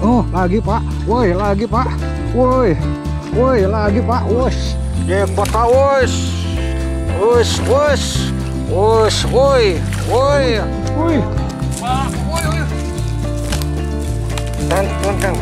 Oh, lagi Pak. Woi, lagi Pak. Woi. Woi, lagi Pak. Wos. Jackpot Pak, wos. Wos, wos. Wos, woi. Woi. Woi. Pak, woi, woi. Kang.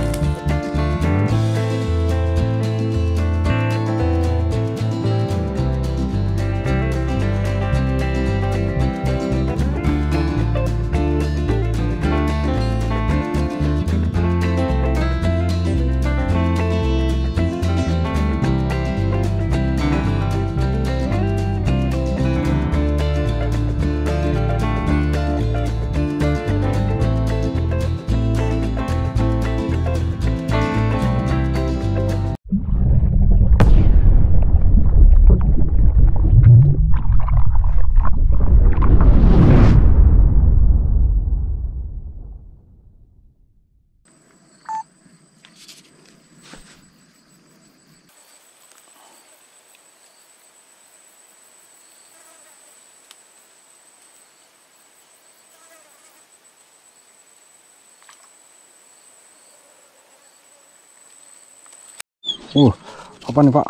Apa nih Pak?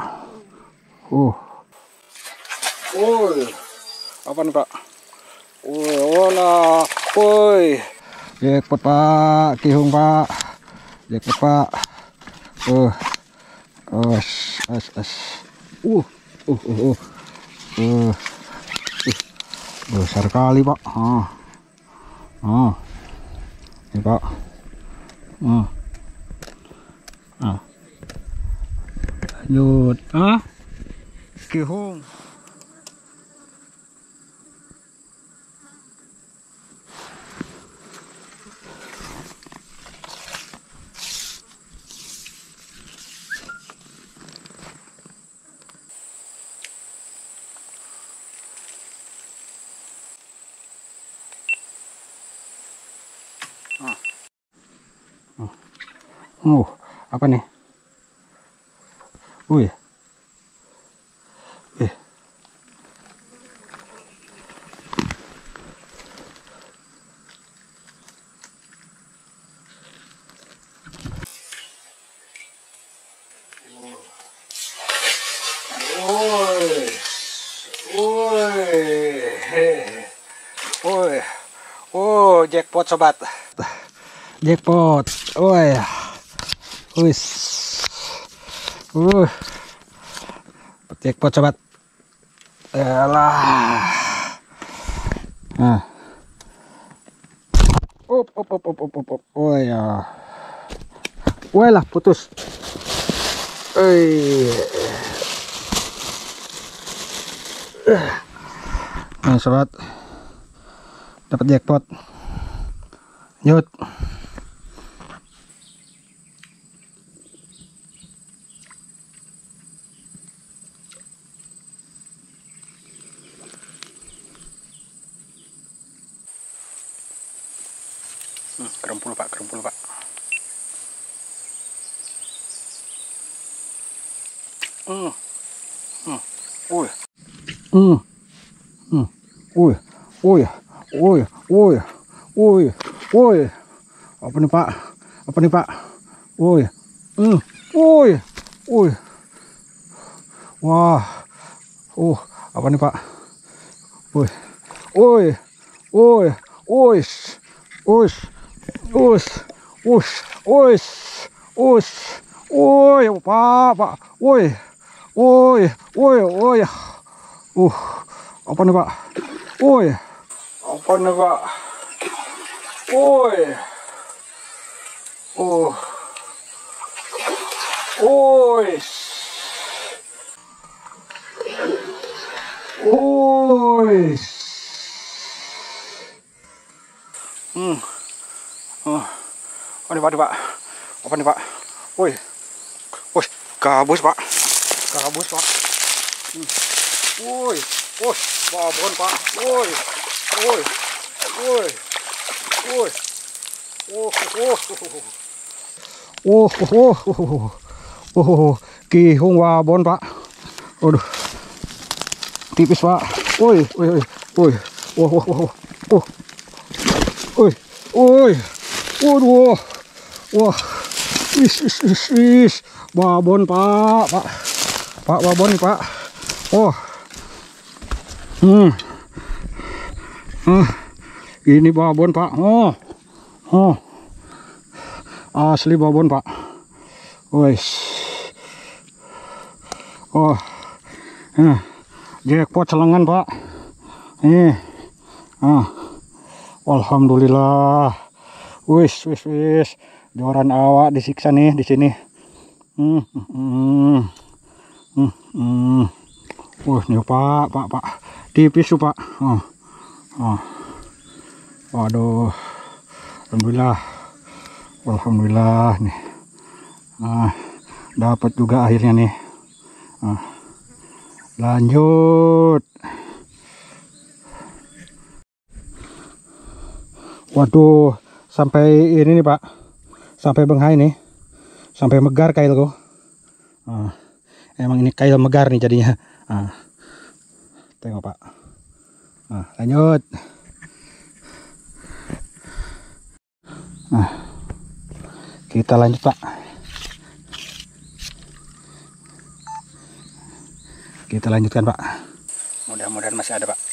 Apa nih Pak? Olah, jackpot Pak, kihung Pak, jackpot Pak. Besar kali Pak. Ini Pak. Lanjut, kihung. Apa nih? Jackpot sobat. Jackpot. Jackpot sobat. Yalah. Lah putus. Nah sobat, dapat jackpot. Yut. Kerempul Pak. Apa nih Pak? Wah. Apa nih Pak? Pak. Apa nih Pak? Apa nih Pak? Gabus Pak. Babon Pak. Kihung babon Pak. Aduh. Tipis Pak. Waduh. Wah, is. Babon pak, babon nih pak. Oh, ini babon pak. Oh, asli babon pak. Wes, oh, jackpot celengan pak. Alhamdulillah. Wis. Joran awak disiksa nih di sini. Nih pak. Tipis tuh pak. Waduh. Alhamdulillah nih. Dapat juga akhirnya nih. Lanjut. Waduh, sampai ini nih pak, sampai benghai nih, sampai megar kailku. Emang ini kail megar nih jadinya. Tengok pak. Lanjut. Kita lanjut pak. Kita lanjutkan pak. Mudah-mudahan masih ada pak.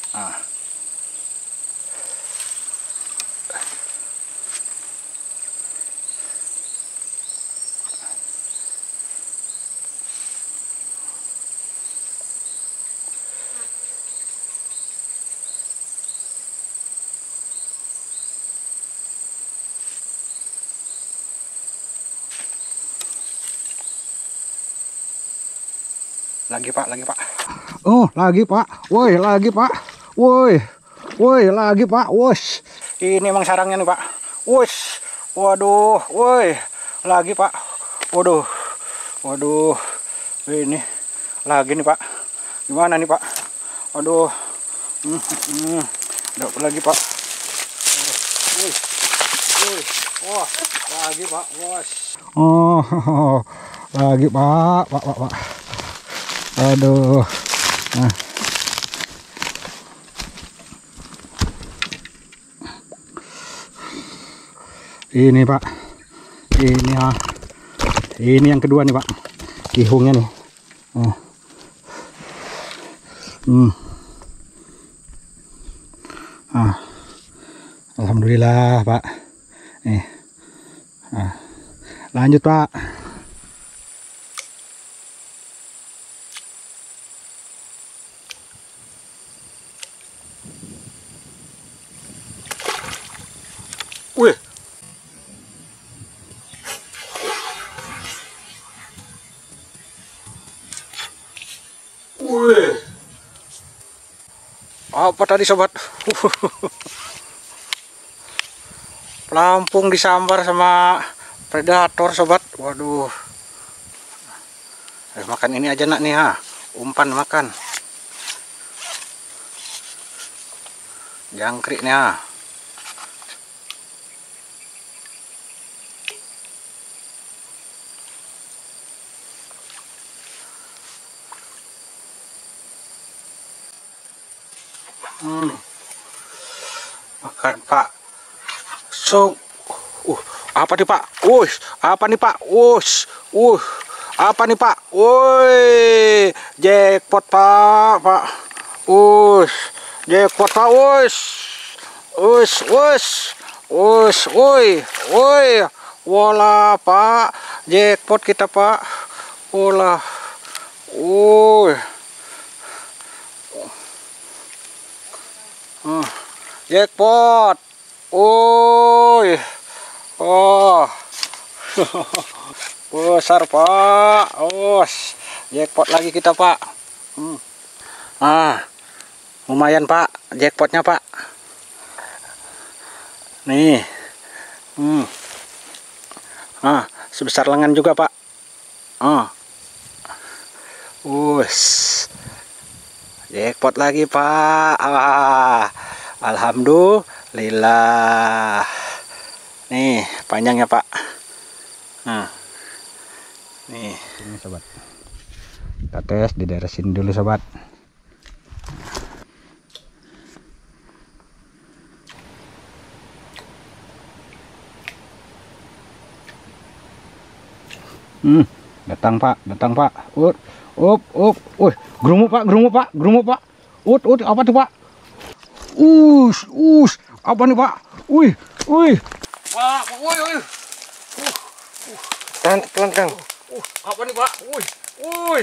Lagi pak. Oh, lagi pak. Woi, lagi pak. Woi, lagi pak. Wos. Ini emang sarangnya nih pak. Wos. Waduh, woi. Lagi pak. Waduh. Ini lagi nih pak. Gimana nih pak? Aduh. Dapat lagi pak. Woi. Wah, lagi pak. Wos. Oh, lagi pak. Aduh. Ini pak. Ini yang kedua nih pak. Kihungnya nih. Alhamdulillah pak. Lanjut pak. Wih. Apa tadi sobat? Pelampung disambar sama predator sobat. Waduh. Makan ini aja nak nih umpan makan. Jangkrik nih Makan pak. Apa nih pak? Apa nih pak? Apa nih pak? Woi, jackpot pak. Jackpot pak. Woi. Wala pak, jackpot kita pak. Wala. Jackpot. Besar pak. Jackpot lagi kita pak. Lumayan pak jackpotnya pak. Nih. Sebesar lengan juga pak. Jackpot lagi pak. Alhamdulillah. Nih panjangnya pak. Nih ini sobat. Kita tes di daerah sini dulu sobat. Datang Pak, datang Pak. Wih, gerumuk Pak, apa tuh Pak? Apa nih Pak? Wih. Pak, wih. Pelan Kang. Apa nih Pak? Wih.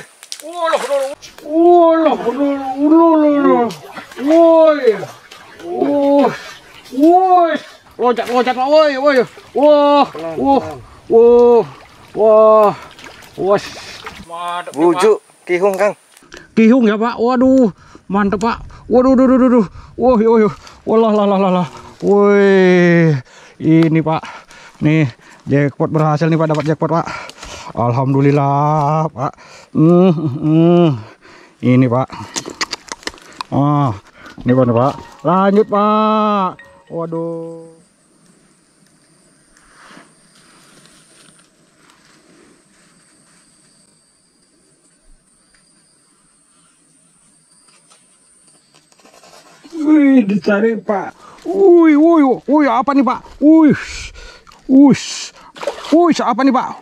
Loncat Pak, wih. Wah. Bujuk kihung Kang. Kihung ya Pak. Waduh, mantep Pak. Waduh. Walah. Woi, ini Pak. Nih, jackpot berhasil nih Pak, dapat jackpot Pak. Alhamdulillah Pak. Ini Pak. Ini Pak. Lanjut Pak. Waduh. Wih, dicari Pak. Wih, apa nih Pak? Wih, apa nih Pak?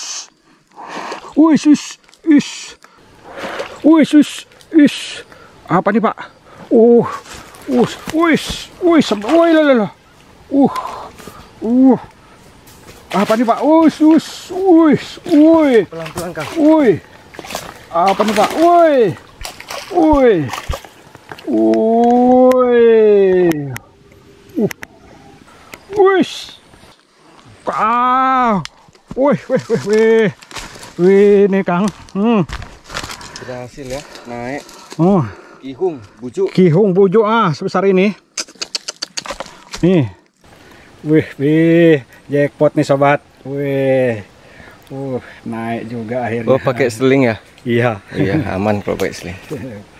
Apa nih Pak? Apa nih Pak? Pelan Kang. Apa nih Pak? Wih, nih Kang. Berhasil ya, naik. Kihung bujuk sebesar ini. Nih. Wih, jackpot nih sobat. Wih. Naik juga akhirnya. Oh, pakai seling ya? Iya. Iya, aman kalau pakai seling.